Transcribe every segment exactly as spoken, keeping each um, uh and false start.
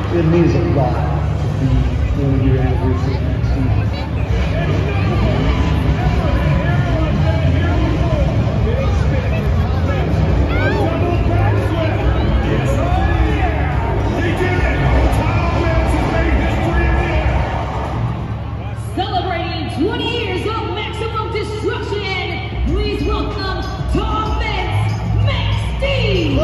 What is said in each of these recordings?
It means a lot to be one year anniversary next season. Celebrating twenty years of Maximum Destruction, please welcome Tom Meents, Max D.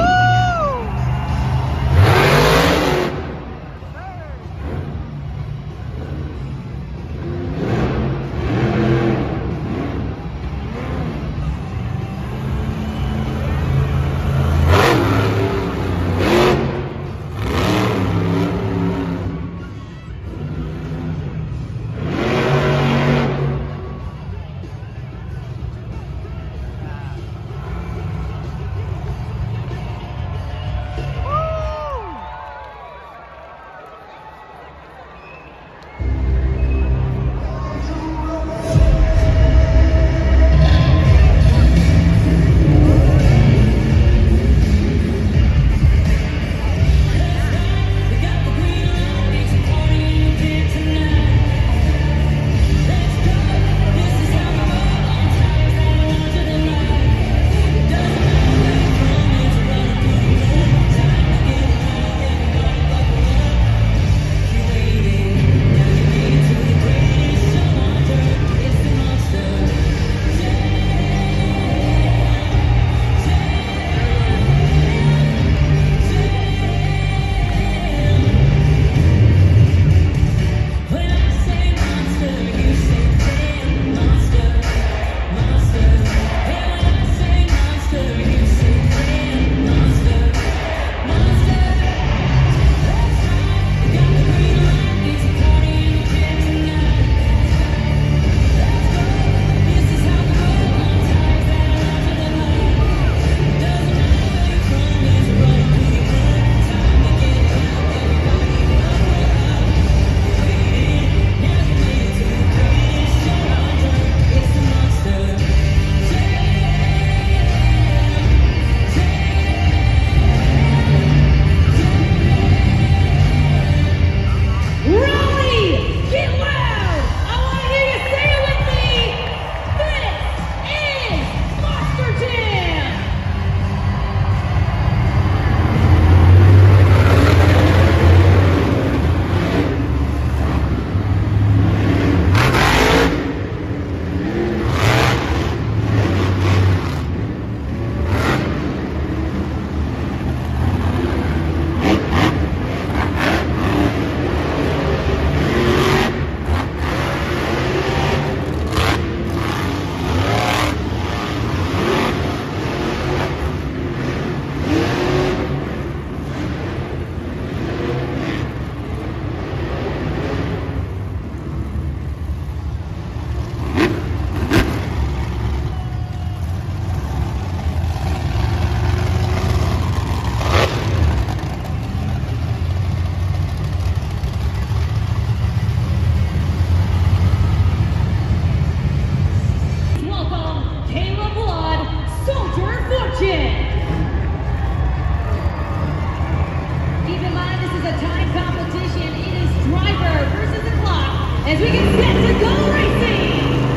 As we get set to go racing!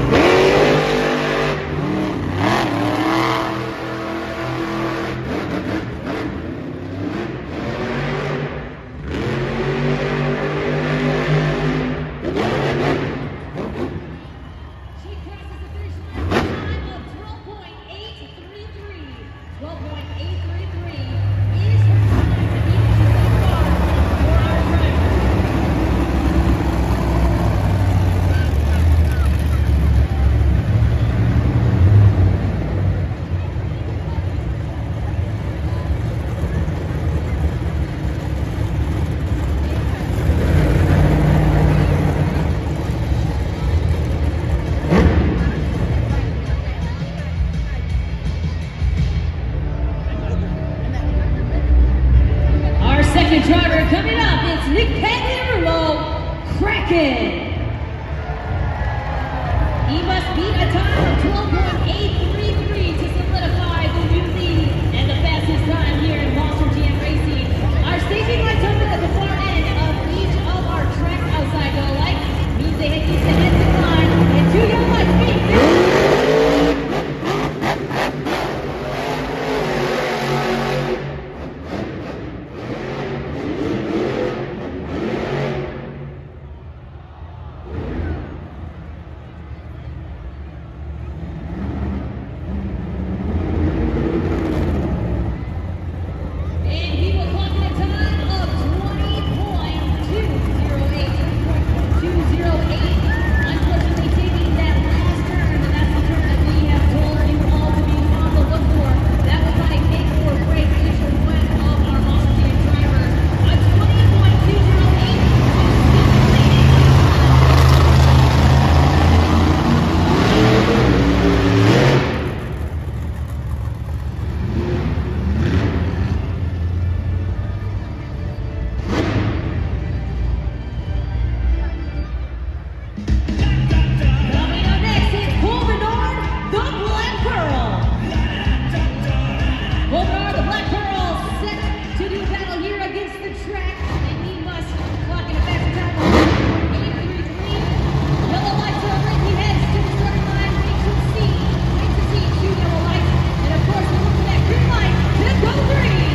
She passes the finish line with a time of twelve point eight three three. twelve point eight three three is her time to beat so far for our driver. Second driver coming up, it's Nick Pagliarulo, Kraken. He must beat a time of twelve point eight three three to solidify the new lead and the fastest time here in Monster Jam Racing. Our staging lights open at the far end track, and he must clock in a faster time of eight three three. Yellow lights are red. He heads to the starting line. Wait to see. Wait to see two yellow lights. And of course, we look for that green light to go green.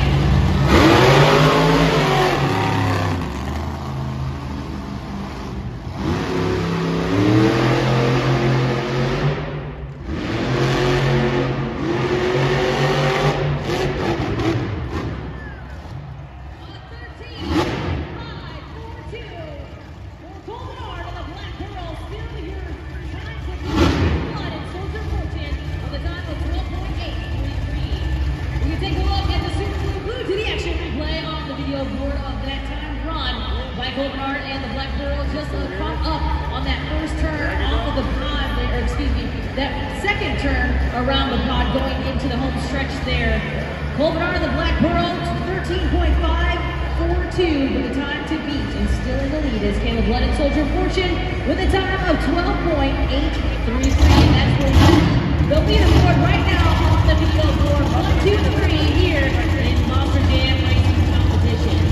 Board of that time run by Colbernard and the Black Pearl just uh, caught up on that first turn off of the pod there, or excuse me, that second turn around the pod going into the home stretch there. Colbernard and the Black Pearl thirteen point five four two for the time to beat, and still in the lead is Caleb Blood and Soldier Fortune with a time of twelve point eight three three, and that's for the leaderboard right now on the video board one, two, three here in Monster Jam Racing competition.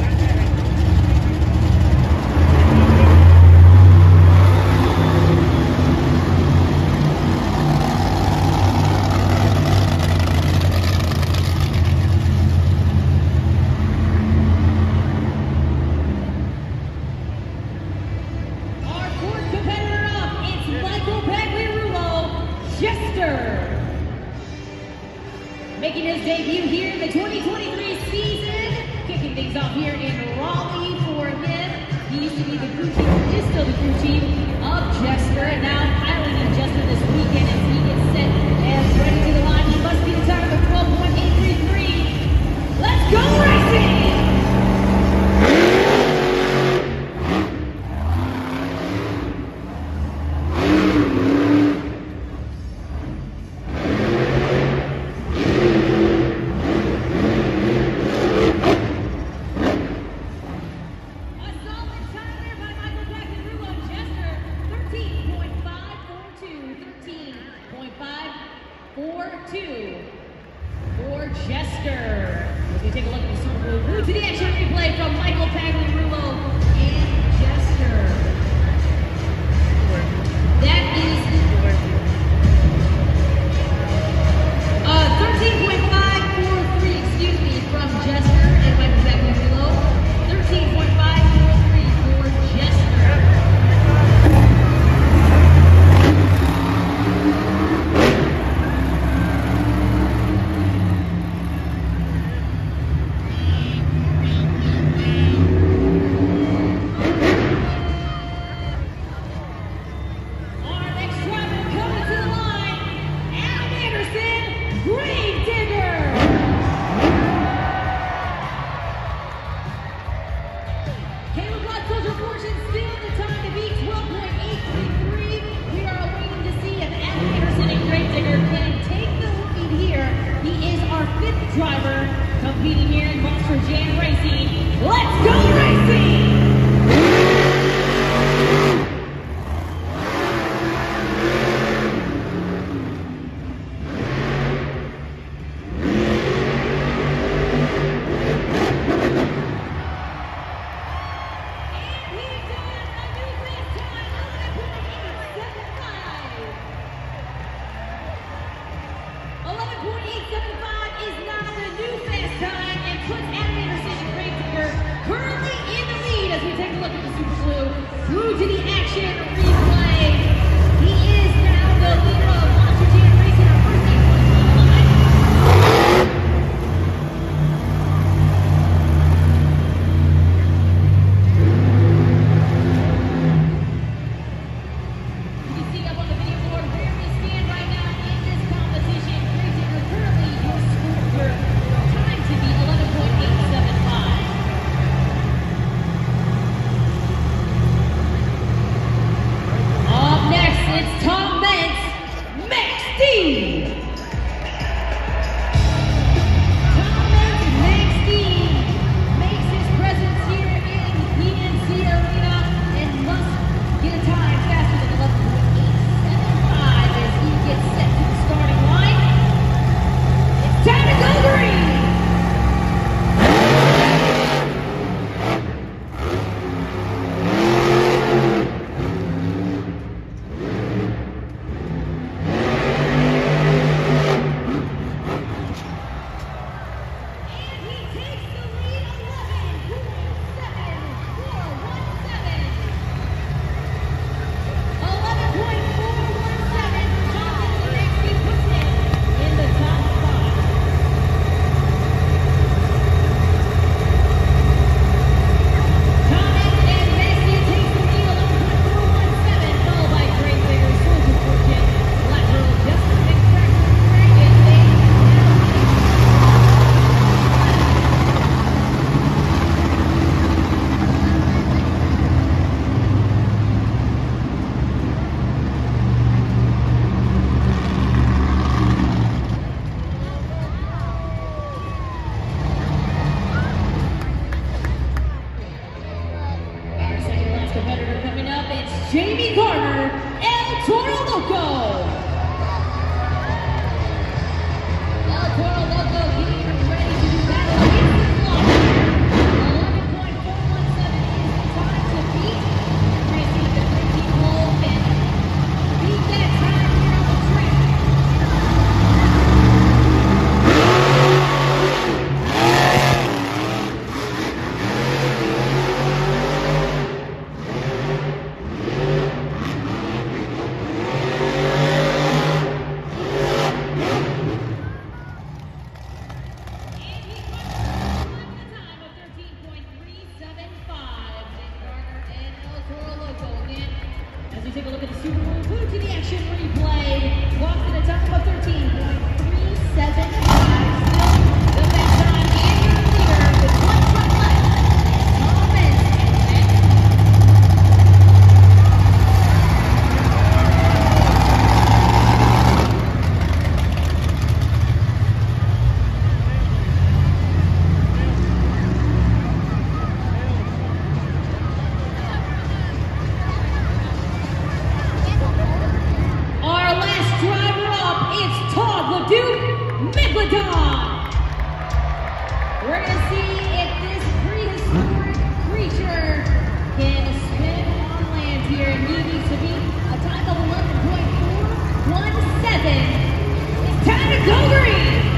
Our fourth competitor up, it's Michael Pagliarulo Jester. Making his debut here in the twenty twenty-three season, kicking things off here in Raleigh for him. He used to be the crew chief, is still the crew chief of Jester, and now piloting Jester this weekend as he gets set and ready to the line. He must be the time of twelve point eight three three. Let's go racing! four two for Jester. As we take a look at the Super Bowl Blue to the action replay from Michael Pagliarulo and Jester. That is uh, thirteen point five four three, excuse me, from Jester and Michael Pagliarulo. thirteen point five four three for Jester. Driver competing here in Monster Jam Racing. Let's go racing! eleven point eight seven five is not the new fast time and puts Adam Anderson in great Jamie Garner, El Toro Loco. El Toro Loco getting ready to do battle against the clock. eleven point four one seven is the time to beat. Tracy, the thirteen hole and beat that time here on the track. Take a look at the Super Bowl Blue T V Action replay. Walks at a time of thirteen point three seven five. Still the best time and your leader with one front left. Thomas Megalodon! We're going to see if this prehistoric creature can swim on land here, and he needs to beat a time of eleven point four one seven. It's time to go green!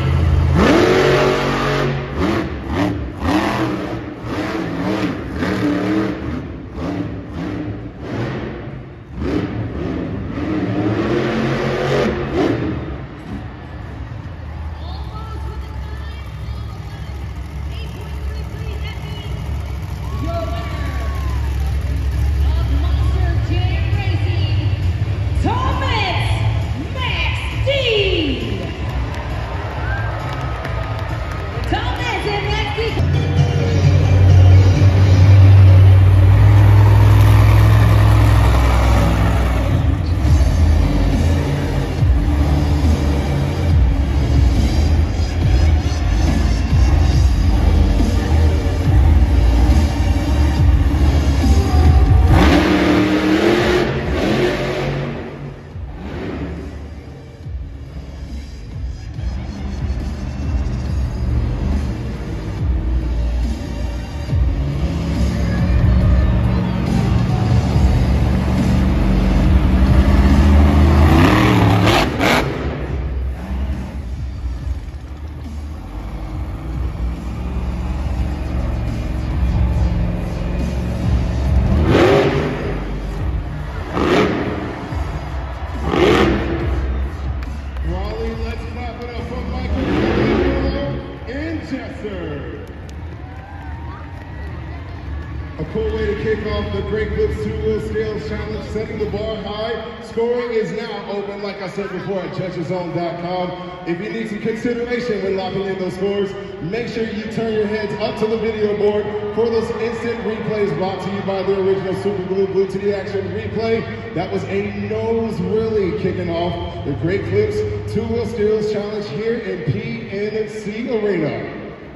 A cool way to kick off the Great Clips two-wheel scales challenge, setting the bar high. Scoring is now open, like I said before, at judges zone dot com. If you need some consideration when locking in those scores, make sure you turn your heads up to the video board for those instant replays brought to you by the original Super Glue Blue T V Action replay. That was a nose really kicking off the Great Clips two-wheel scales challenge here in P N C Arena.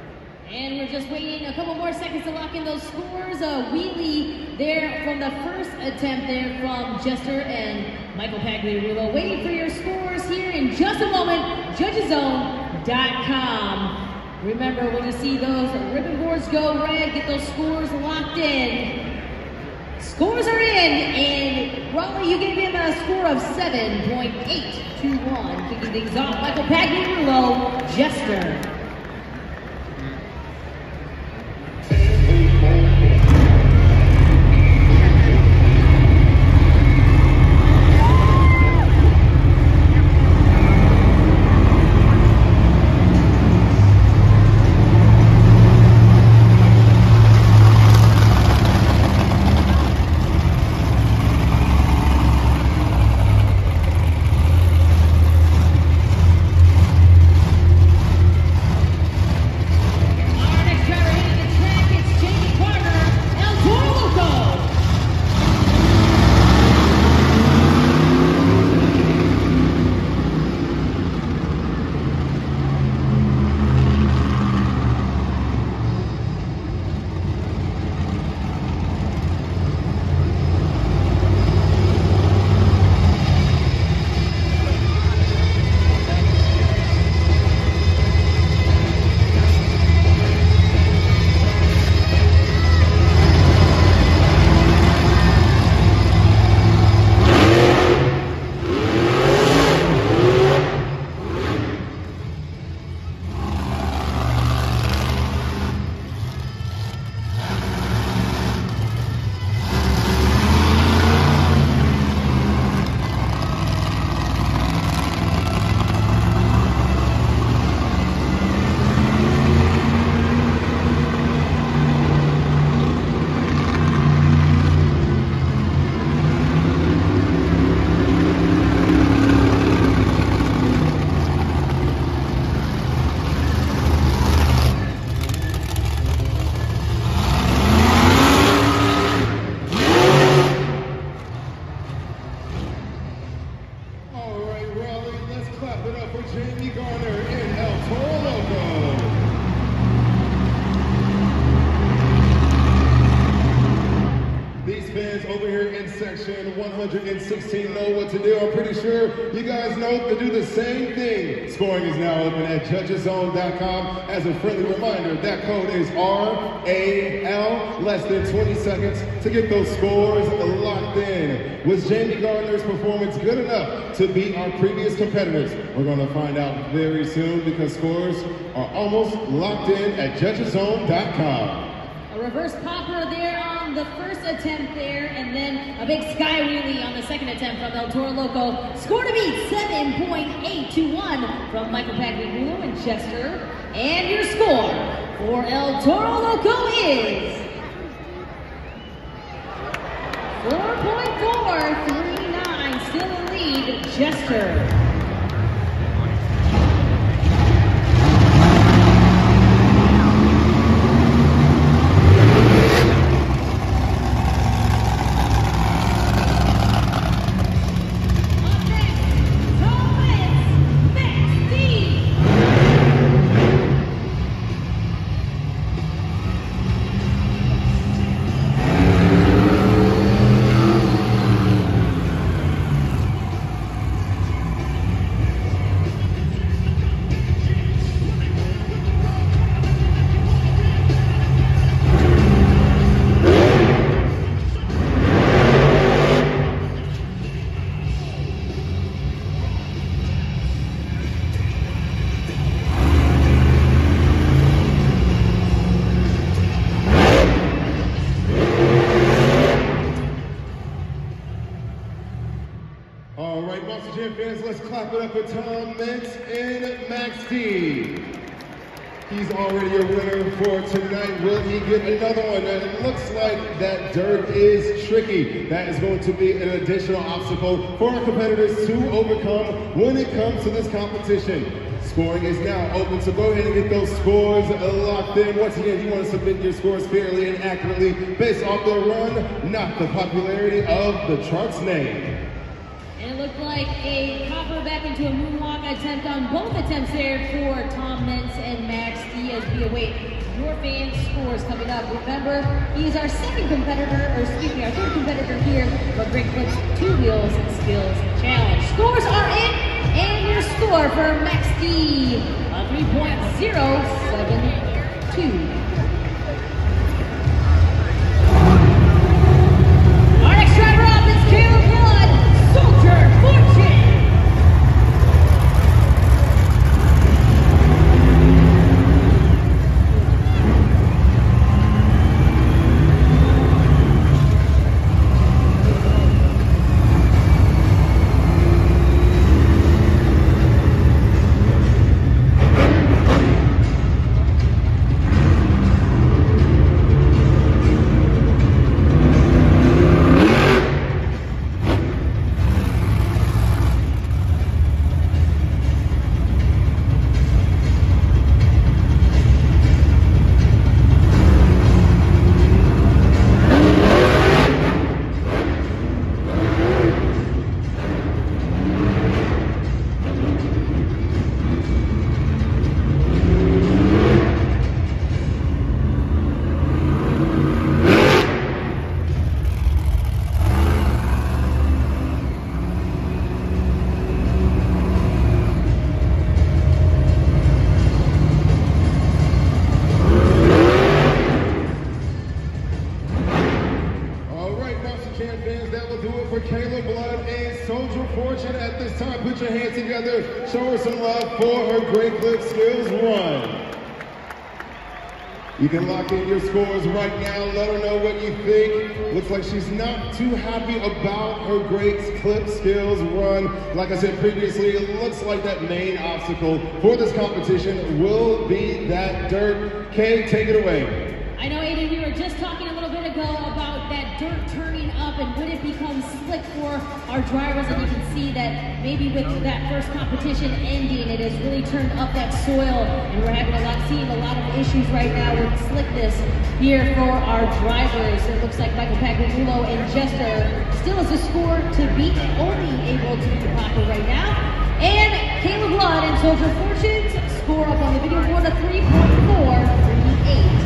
And we're just waiting a couple more seconds to lock in those scores. A wheelie there from the first attempt there from Jester and Michael Pagliarulo. Waiting for your scores here in just a moment. judges zone dot com. Remember, when you see those ribbon boards go red, get those scores locked in. Scores are in, and Raleigh, you gave him a score of seven point eight two one. Kicking things off, Michael Pagliarulo, Jester. what to do. I'm pretty sure you guys know to do the same thing. Scoring is now open at judges zone dot com. As a friendly reminder, that code is R A L. Less than twenty seconds to get those scores locked in. Was Jamie Gardner's performance good enough to beat our previous competitors? We're going to find out very soon because scores are almost locked in at judges zone dot com. A reverse popper there on the first attempt there, and then a big sky wheelie on the second attempt from El Toro Loco. Score to beat seven point eight to one from Michael Pagliarulo and Chester. And your score for El Toro Loco is four point four three nine, still in lead, Chester. All right, Monster Jam fans, let's clap it up for Tom Meents and Max D. He's already a winner for tonight. Will he get another one? And it looks like that dirt is tricky. That is going to be an additional obstacle for our competitors to overcome when it comes to this competition. Scoring is now open, so go ahead and get those scores locked in. Once again, you want to submit your scores fairly and accurately based off the run, not the popularity of the chart's name. And it looked like a copper back into a moonwalk attempt on both attempts there for Tom Meents and Max D as we await your fans' scores coming up. Remember, he is our second competitor, or excuse me, our third competitor here for Great Clips Two Wheels and Skills Challenge. Scores are in, and your score for Max D, a three point oh seven two. Our next driver up is Caleb Blood, Soldier Fortune. Caleb Blood and Soldier Fortune at this time. Put your hands together. Show her some love for her Great Clip Skills run. You can lock in your scores right now. Let her know what you think. Looks like she's not too happy about her Great Clip Skills run. Like I said previously, it looks like that main obstacle for this competition will be that dirt. Kay, take it away. I know, Aiden, we were just talking a little bit ago about that dirt turning up and would it become slick for our drivers, and you can see that maybe with that first competition ending, it has really turned up that soil, and we're having a lot, seeing a lot of issues right now with slickness here for our drivers. It looks like Michael Pagliarulo and Chester still has a score to beat, only able to beat the Popper right now. And Caleb Blood and Soldier Fortunes score up on the video board of three point four three eight.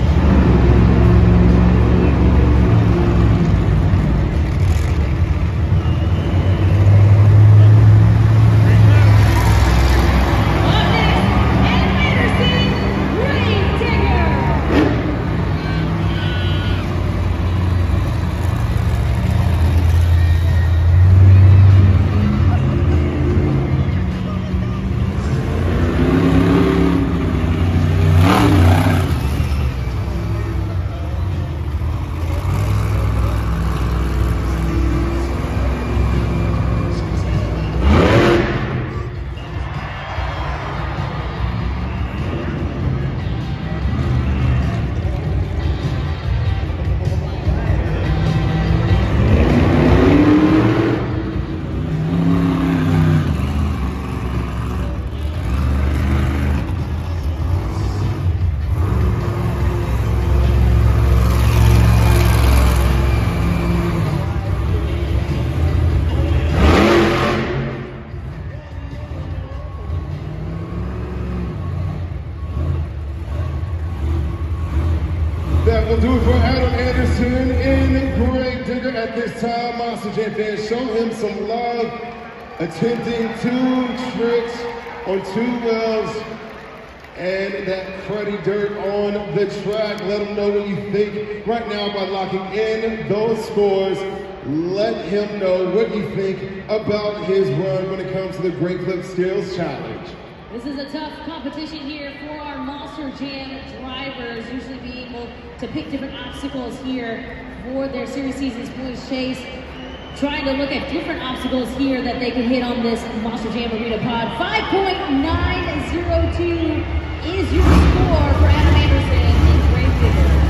Anderson in Grave Digger at this time. Monster Jam fans, show him some love. Attempting two tricks on two wells. And that cruddy dirt on the track. Let him know what you think right now by locking in those scores. Let him know what you think about his run when it comes to the Great Clip Skills Challenge. This is a tough competition here for our Monster Jam drivers, usually being able to pick different obstacles here for their Series Seasons Points Chase. Trying to look at different obstacles here that they can hit on this Monster Jam Arena Pod. five point nine zero two is your score for Adam Anderson in Grave Digger.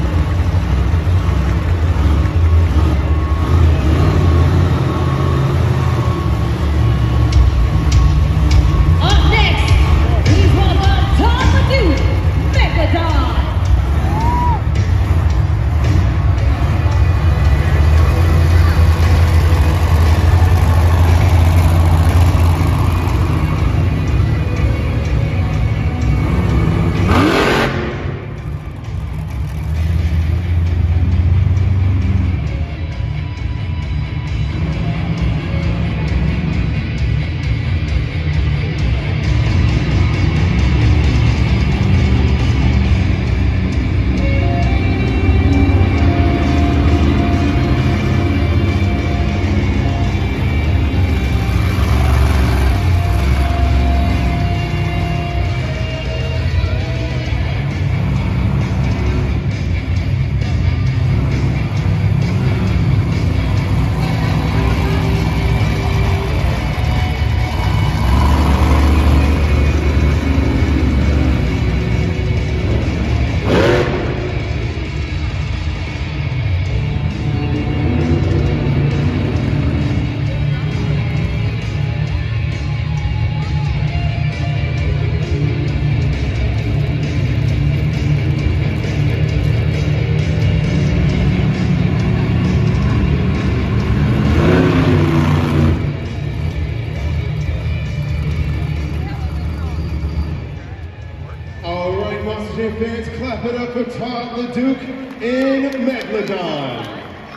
Fans, clap it up for Todd LeDuc in Megalodon.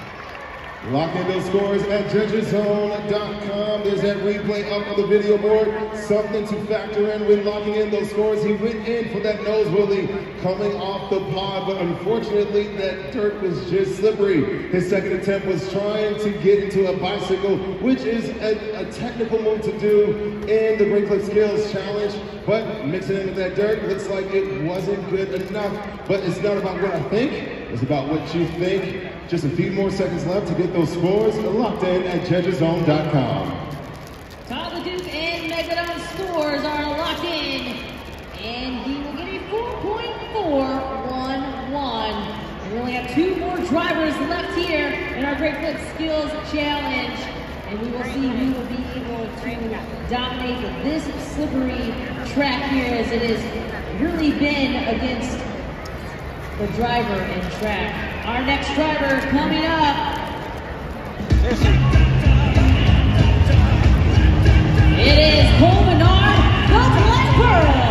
Lock in those scores at judges zone dot com. There's that replay up on the video board. Something to factor in when locking in those scores. He went in for that nose wheelie coming off the pod, but unfortunately that dirt was just slippery. His second attempt was trying to get into a bicycle, which is a, a technical move to do in the Great Clip Skills Challenge, but mixing in with that dirt looks like it wasn't good enough. But it's not about what I think, it's about what you think. Just a few more seconds left to get those scores locked in at judges zone dot com. Todd LeDuc and Megalodon scores are locked in, and he will get a four point four one one. We only have two more drivers left here in our Great Clip Skills Challenge, and we will see who will be able to dominate this slippery track here, as it has really been against the driver and track. Our next driver coming up. It is Cole Menard, the Black Pearl.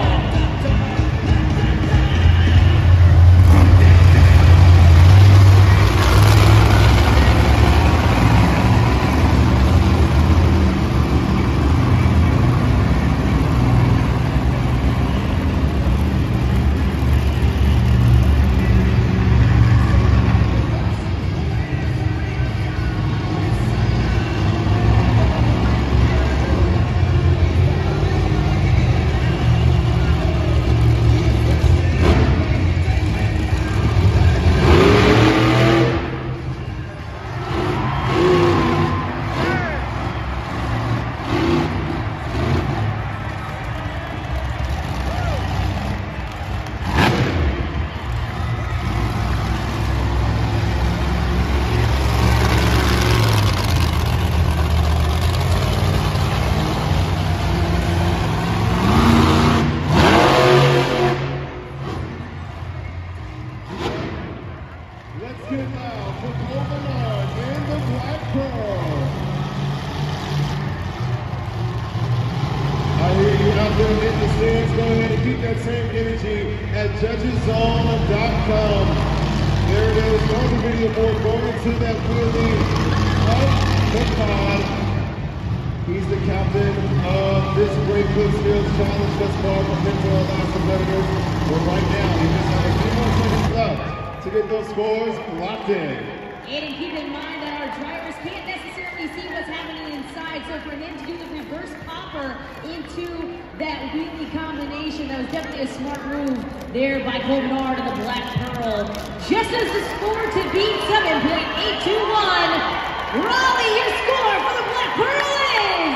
Judges zone dot com. There it is on the video board into that wheelie of the pod. He's the captain of this Great Clips Fields Challenge thus far compared to our last competitors. But right now, he just has a few more seconds left to get those scores locked in. And keep in mind that our drivers can't necessarily see what's happening inside, so for him to do the reverse popper into that wheelie combination, that was definitely a smart move there by Colbernard and the Black Pearl. Just as the score to beat seven point eight two one, Raleigh, your score for the Black Pearl is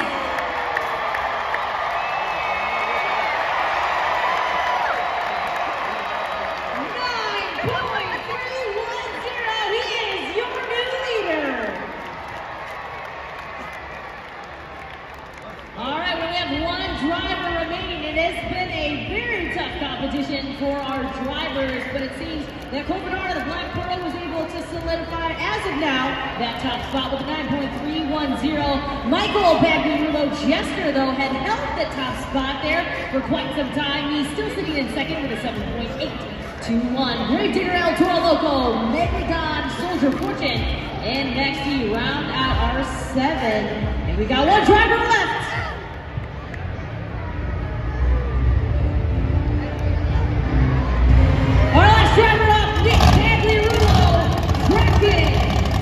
nine point three one zero. He is your new leader. All right, we have one driver remaining. It has been a very tough competition for our drivers, but it seems that Colbernard of the Black Pearl was able to solidify, as of now, that top spot with a nine point three one zero. Michael Bagliarulo Jester, though, had held the top spot there for quite some time. He's still sitting in second with a seven point eight two one. Grave Digger El Toro Loco, Megalodon, Soldier Fortune, and next to round out our seven. And we got one driver left. Our last driver up, Nick Bagliarulo, Kraken.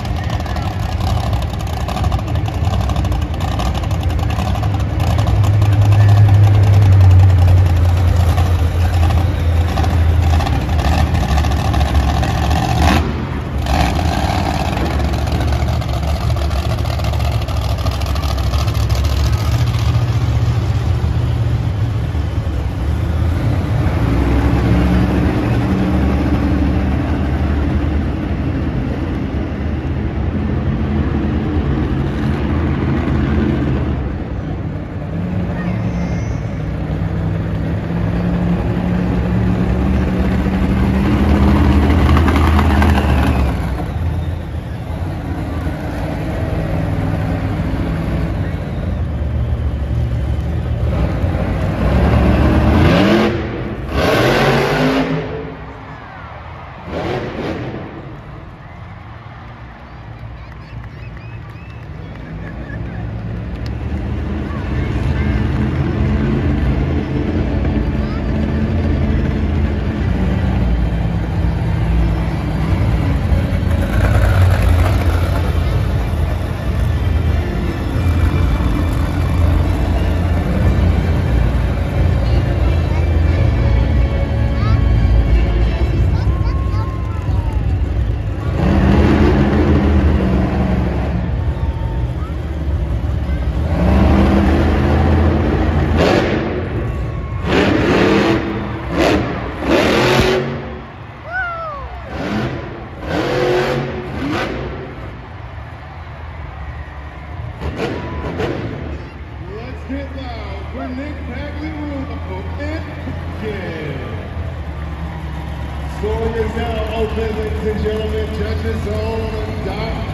Scoring is now open, ladies and gentlemen. Judges Zone dot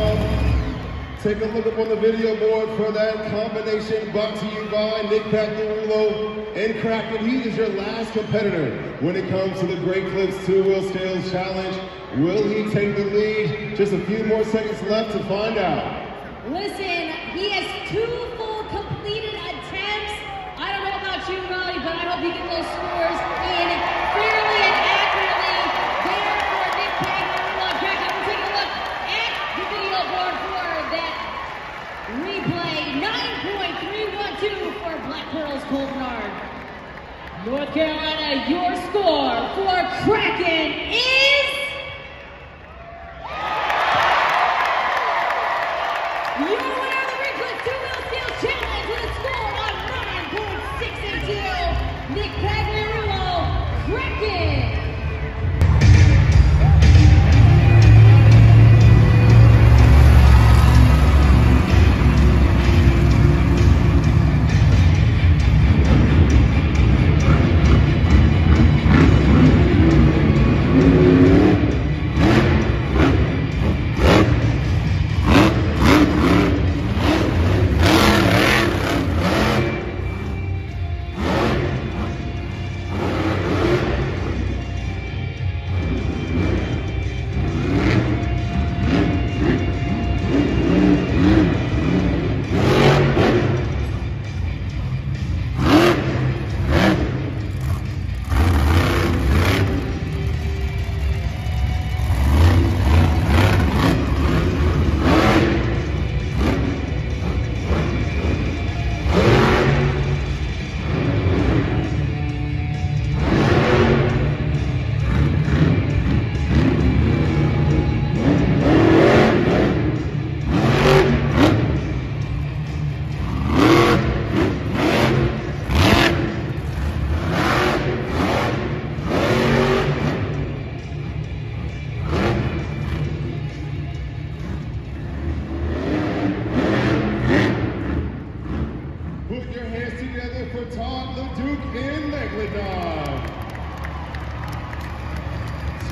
com. Take a look up on the video board for that combination brought to you by Nick Bagliarulo and Kraken. He is your last competitor when it comes to the Great Clips Two-Wheel Scales Challenge. Will he take the lead? Just a few more seconds left to find out. Listen, he has two full completed attempts. I don't know about you, Raleigh, but I hope you get those scores in fairly and accurately there for Nick Bagliarulo. Kraken, we'll take a look at the video board for that replay. nine point three one two for Black Pearl's Colbernard. North Carolina, your score for Kraken is... Your winner of the Great Clips Two-Wheel Scales Challenge with a score of nine point six eight two, Nick Bagliarulo, Kraken. Thank you.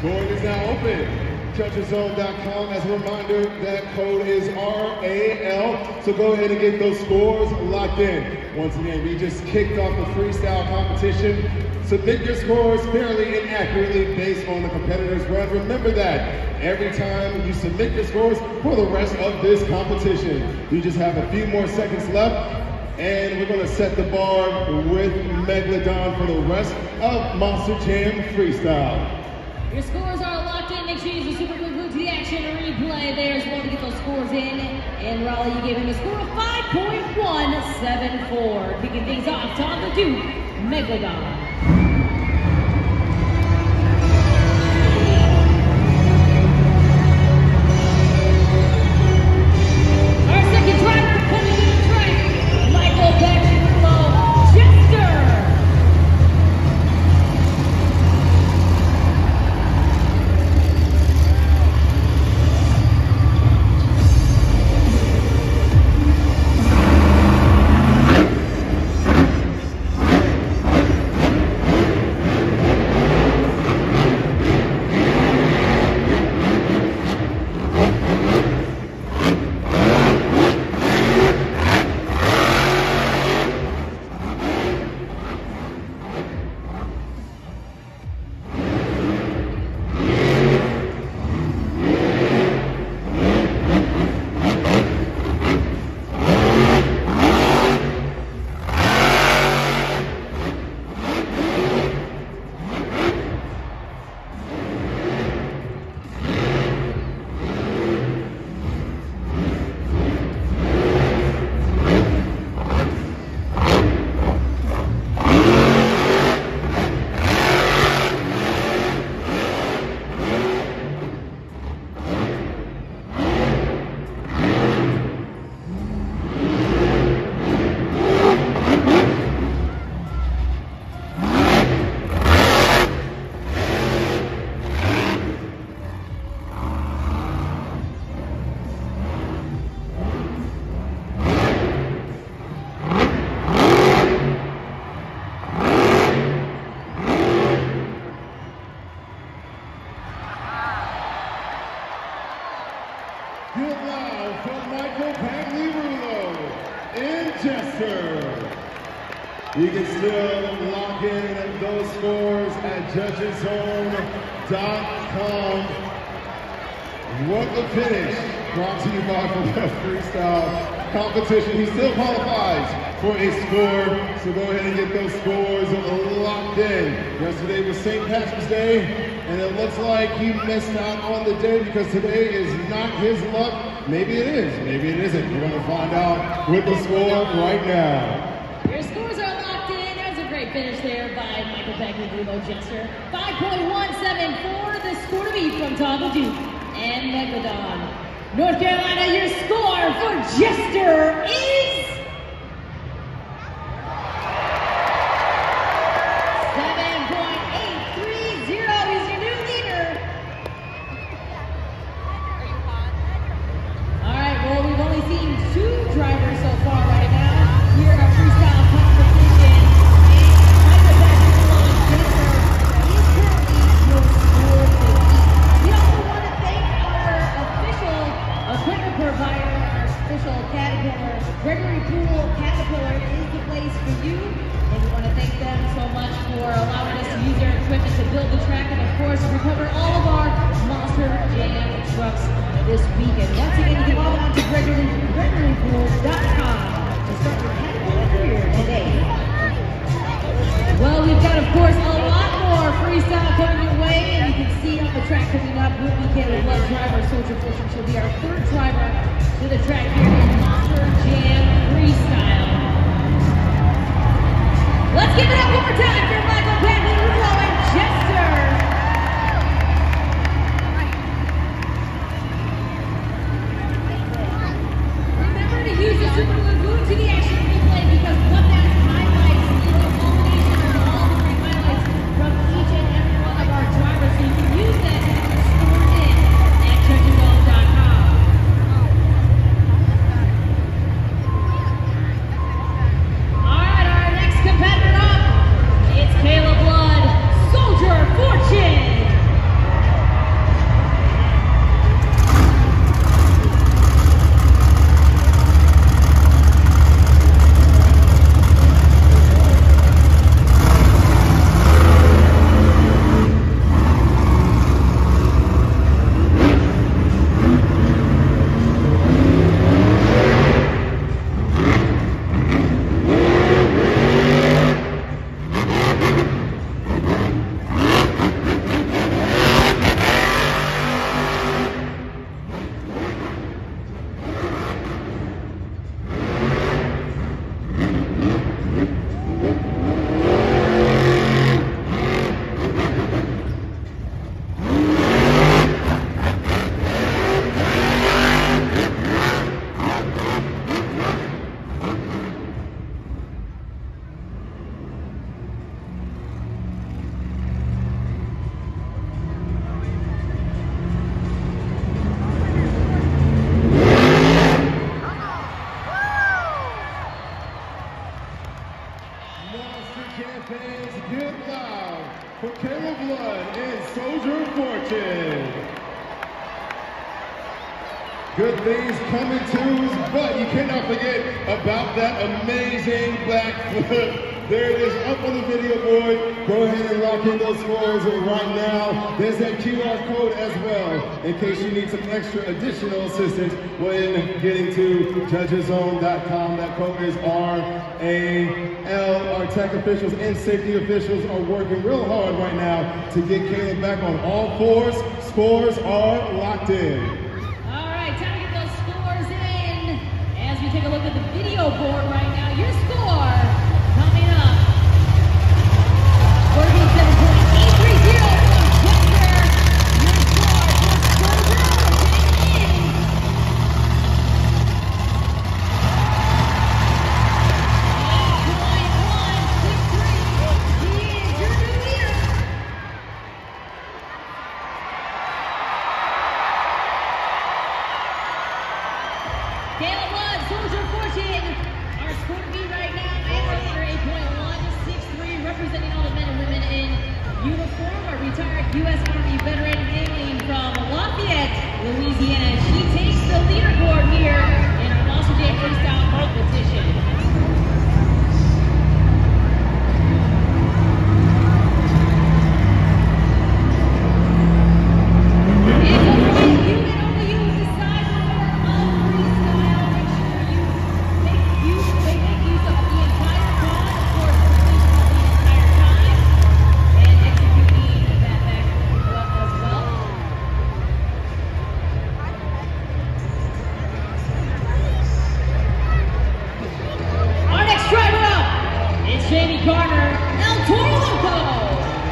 Scoring is now open. Judges Zone dot com. As a reminder, that code is R A L. So go ahead and get those scores locked in. Once again, we just kicked off the freestyle competition. Submit your scores fairly and accurately based on the competitor's run. Remember that every time you submit your scores for the rest of this competition. You just have a few more seconds left. And we're gonna set the bar with Megalodon for the rest of Monster Jam Freestyle. Your scores are locked in. Make sure you use the Super Glue to the action replay there as well to get those scores in. And Raleigh, you gave him a score of five point one seven four. Kicking things off, Tom the Duke, Megalodon. Good loud from Michael Pagliarulo in Jester. You can still lock in those scores at Judges Zone dot com. What a finish. Brought to you by the freestyle competition. He still qualifies for a score, so go ahead and get those scores locked in. Yesterday was Saint Patrick's Day, and it looks like he missed out on the day because today is not his luck. Maybe it is, maybe it isn't. We're gonna find out with the score right now. Your scores are locked in. That was a great finish there by Michael Pagliarulo Jester. five point one seven four, the score to beat from Tom the Duke and Megalodon. North Carolina, your score for Jester is seven point eight three zero. He's your new leader. All right, well, we've only seen two drivers so far right now here at freestyle competition. And Michael Pagliarulo Jester is currently your score to beat. We also want to thank our official equipment provider, our official Caterpillar. Gregory Pool Caterpillar is the place for you. And we want to thank them so much for allowing us to use their equipment to build the track. And of course, recover all of our Monster Jam trucks this weekend. Once again, you can log on to Gregory Pool dot com to start your Caterpillar career today. Well, we've got, of course, a lot more freestyle coming your way, and you can see on the track coming up, Whitney Caleb Blood driver, Soldier Fortune. She'll be our third driver to the track here in Monster Jam Freestyle. Let's give it up one more time for Michael Pagliarulo and Jester. Remember to use the Super Glue to the action replay because what that highlights is a culmination of all the great highlights from each and every one of our drivers. So you can use that to store it in at Judges Zone dot com. All right, our next competitor up, it's Caleb Blood, Soldier Good things coming to, but you cannot forget about that amazing back flip. There it is up on the video board. Go ahead and lock in those scores right now. There's that Q R code as well in case you need some extra additional assistance when getting to judges zone dot com. That code is R A L. Our tech officials and safety officials are working real hard right now to get Caleb back on all fours. Scores are locked in. As we take a look at the video board right now, your score coming up. forty-seven point eight three zero from Denver. Your score for Denver is eight point one six three. He is your new leader. Caleb Blood, Soldier Fortune, our score to be right now, and eight point one six three, representing all the men and women in uniform, a retired U S Army veteran hailing from Lafayette, Louisiana. She takes the leaderboard here in our Monster Jam Freestyle competition. Jamie Carter, El Toro Loco.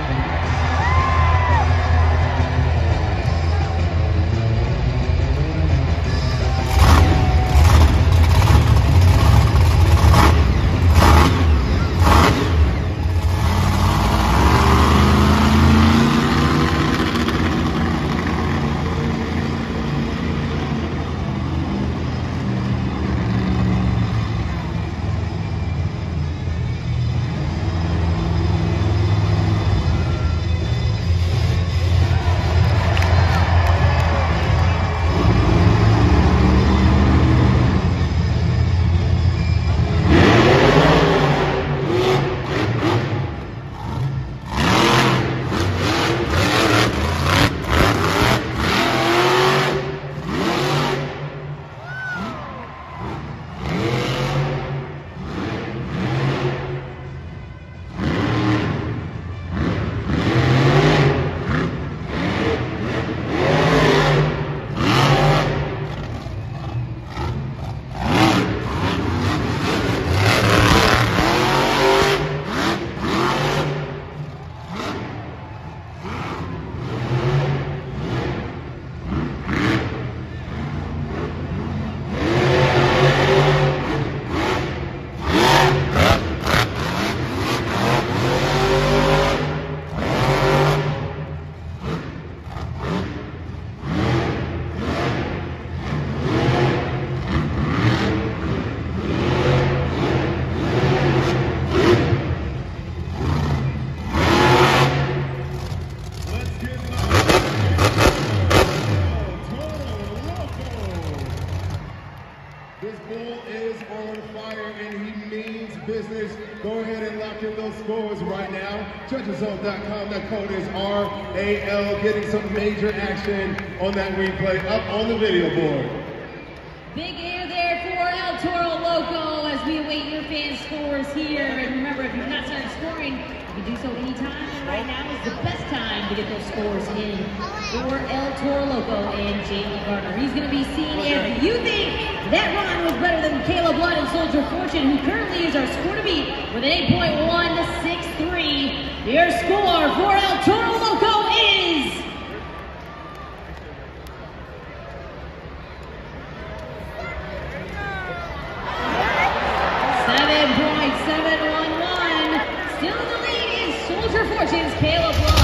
This bull is on fire and he means business. Go ahead and lock in those scores right now. judges zone dot com, that code is R A L, getting some major action on that replay up on the video board. Big air there for El Toro Loco as we await your fan scores here. And remember, if you've not started scoring, you can do so anytime. And right now is the best time to get those scores in for El Toro Loco and Jamie Carter. He's going to be seen if you think that run was better than Caleb Blood and Soldier Fortune, who currently is our score to beat with an eight point one six three. Your score for El Toro Loco is seven point seven one one. Still in the lead is Soldier Fortune's Caleb Blood.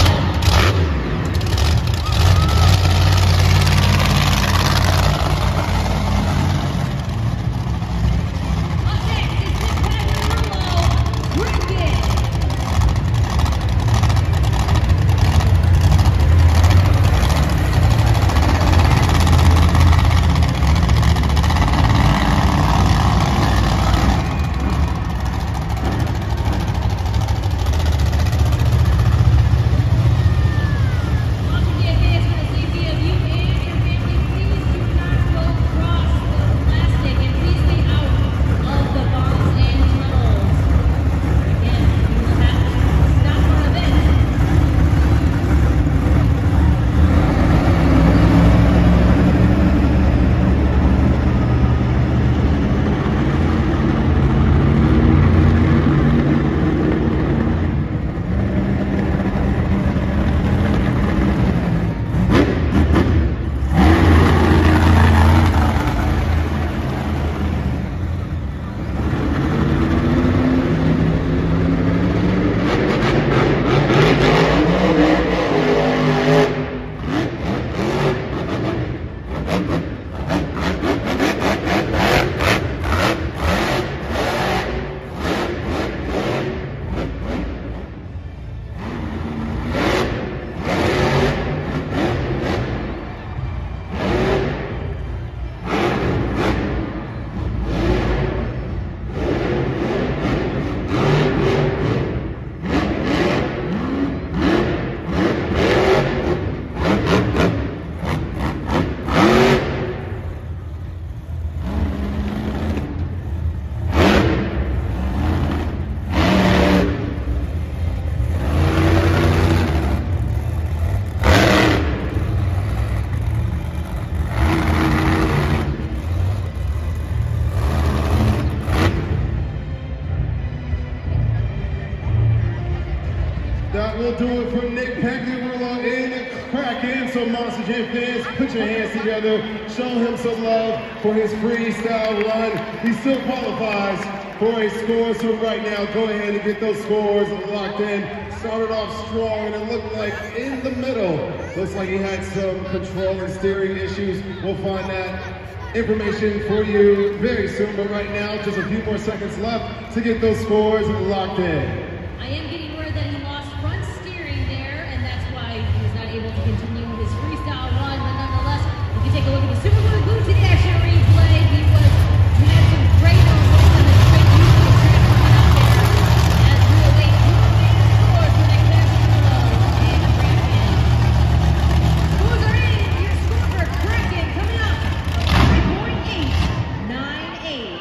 do it for Nick Pagliarulo in Kraken. So Monster Jam fans, put your hands together, show him some love for his freestyle run. He still qualifies for a score, so right now, go ahead and get those scores locked in. Started off strong, and it looked like in the middle, looks like he had some control and steering issues. We'll find that information for you very soon, but right now, just a few more seconds left to get those scores locked in. I am getting word that he lost front steering there, and that's why he was not able to continue his freestyle run, but nonetheless, if you take a look at the Super Glue Glue to the action replay, he was, he had some great moments and a great use of the track coming out there, as we await your main scores for the Pagliarulo and Kraken. Scores are in, your score for Kraken coming up, three point eight nine eight.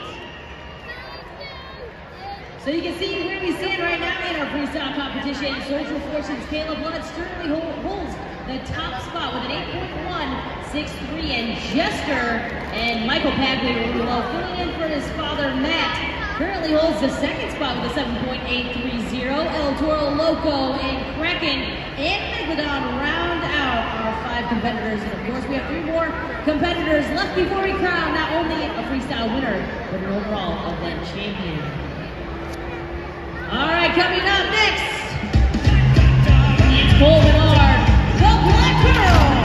So you can see where we stand right now in our freestyle competition. Soldier Fortune's Caleb Ludd currently holds the top spot with an eight point one six three, and Jester and Michael Pagliarulo filling in for his father Matt currently holds the second spot with a seven point eight three zero. El Toro Loco and Kraken and Megalodon round out our five competitors, and of course we have three more competitors left before we crown not only a freestyle winner but an overall event champion. All right, coming up next, it's Cole Menard, the Black Pearl.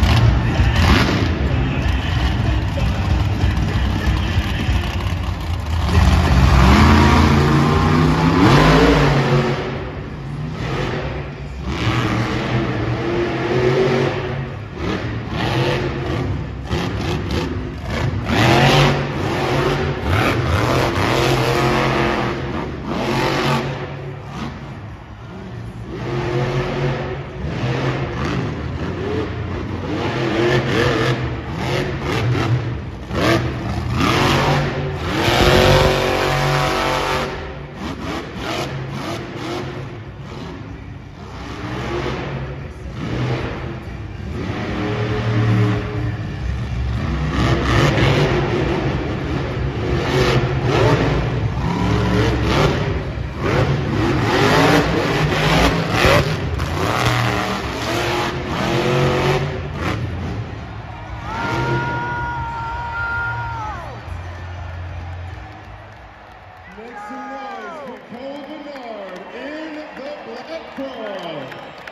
Make some noise for Cole Menard in the Black Pearl.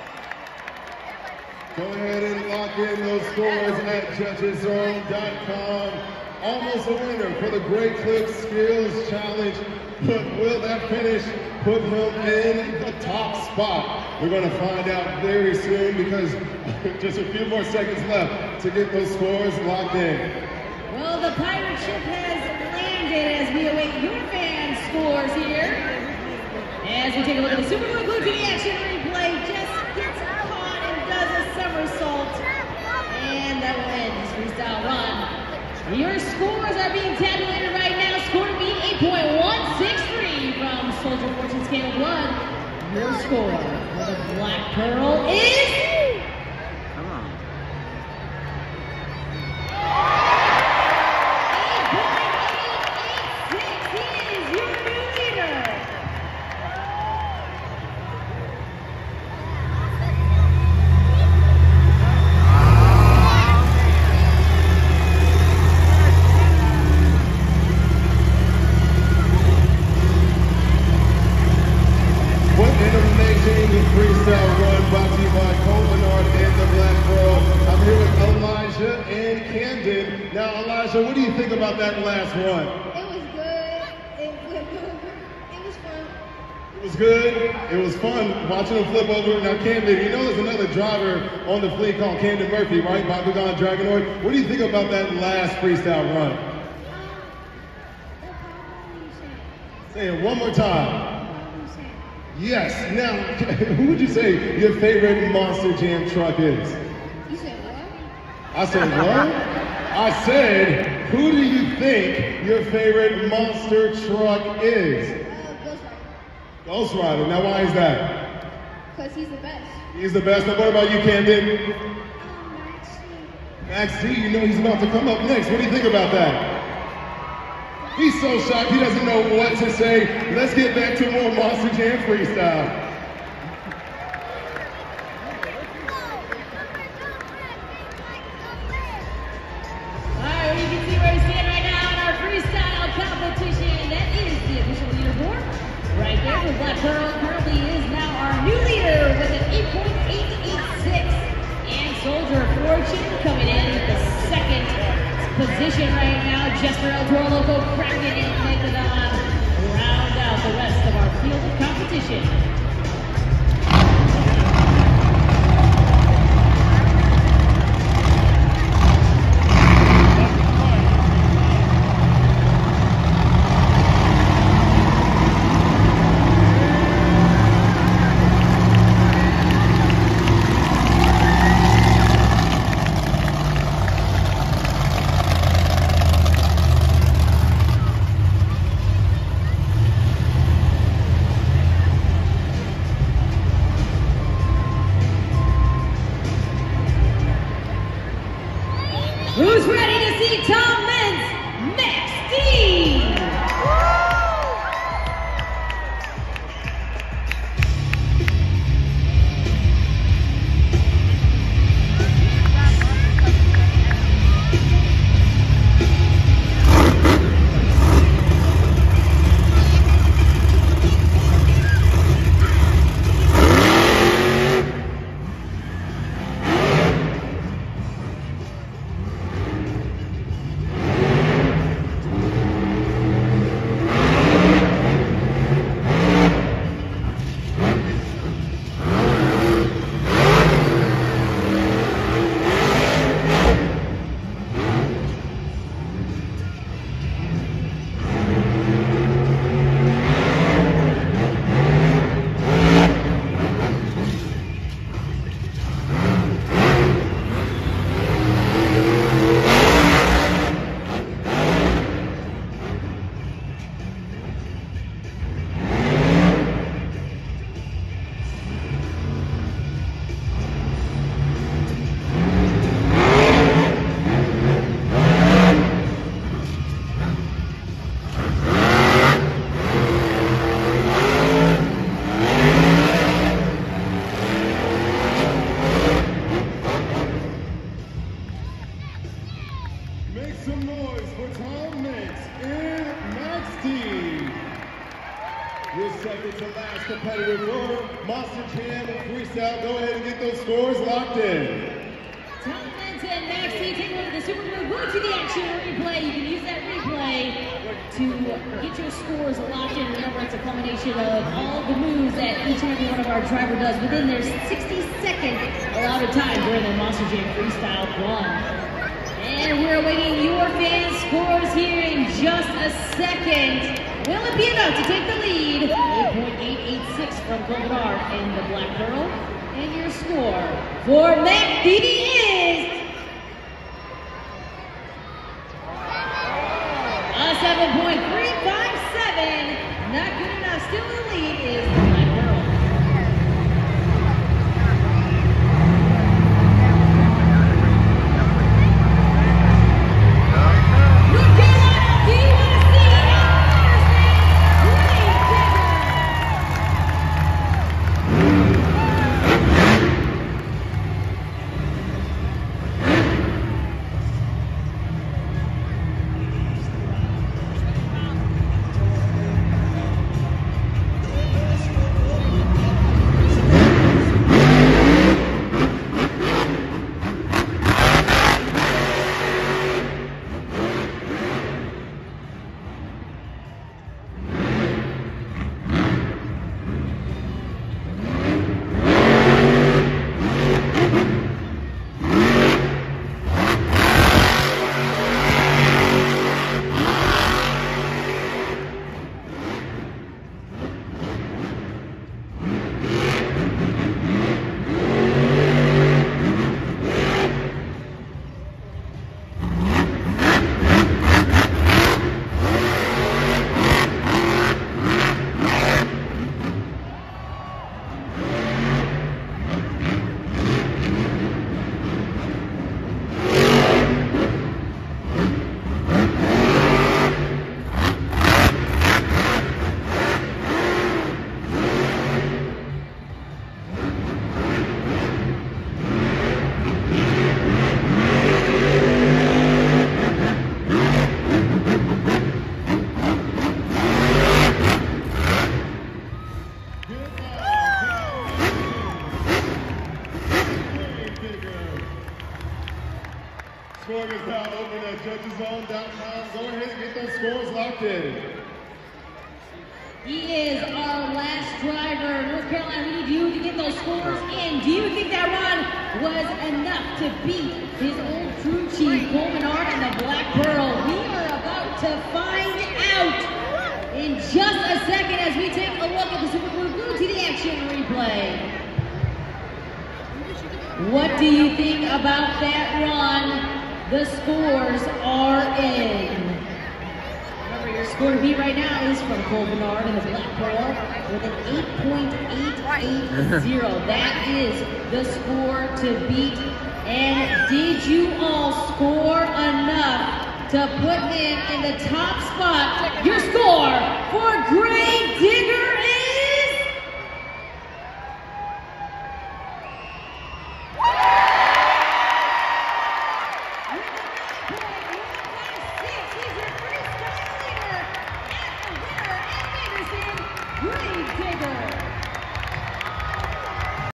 Go ahead and lock in those scores at judges zone dot com. Almost a winner for the Great Clip Skills Challenge, but will that finish put him in the top spot? We're going to find out very soon because just a few more seconds left to get those scores locked in. Well, the pirate ship has landed as we await your fans' scores here. As we take a look at the Super Glue Glue to the action replay, just gets caught and does a somersault. And that will end his freestyle run. Your scores are being tabulated right now. Score to beat eight point one six three from Soldier Fortune's Caleb Ludd. Your score for the Black Pearl is... Come on. Freestyle run brought to you by Cole Menard and the Black Pearl. I'm here with Elijah and Camden. Now, Elijah, what do you think about that last run? It was good. It, it was fun. It was good. It was fun watching him flip over. Now, Camden, you know there's another driver on the fleet called Camden Murphy, right? Bakugan Dragonoid. What do you think about that last freestyle run? Say it one more time. Yes. Now, who would you say your favorite Monster Jam truck is? You said what? I said what? I said, who do you think your favorite monster truck is? Uh, Ghost Rider. Ghost Rider. Now, why is that? Because he's the best. He's the best. Now, what about you, Camden? Um, Max C. Max C, you know he's about to come up next. What do you think about that? He's so shocked, he doesn't know what to say. Let's get back to more Monster Jam freestyle. position right now. Jesper El Toro Loco cracking in Megalodon. Round out the rest of our field of competition. Who's ready to see Tom Meents next team? Make some noise for Tom Meents in Max Team. Your second to last competitor for Monster Jam and Freestyle. Go ahead and get those scores locked in. Tom Meents and Max Team take a look at the Super Move. Go to the action replay. You can use that replay to get your scores locked in. Remember, it's a combination of all the moves that each and every one of our driver does within their sixty second allotted time during their Monster Jam Freestyle run. And we're awaiting your fan scores here in just a second. Will it be enough to take the lead? eight point eight eight six from Golden Art and the Black Pearl. And your score for Mac B B is a seven point three five seven. Not good enough. Still in the lead is the Black Pearl. judges zone dot com. Go ahead and get those scores locked in. He is our last driver. North Carolina, we need you to get those scores in. Do you think that run was enough to beat his old crew chief, Cole Menard, and the Black Pearl? We are about to find out in just a second as we take a look at the Super Blue Blue T V action replay. What do you think about that run? The scores are in. Remember, your score to beat right now is from Cole Menard and the Black Pearl with an eight point eight eight zero. That is the score to beat. And did you all score enough to put him in the top spot? Your score for Grave Digger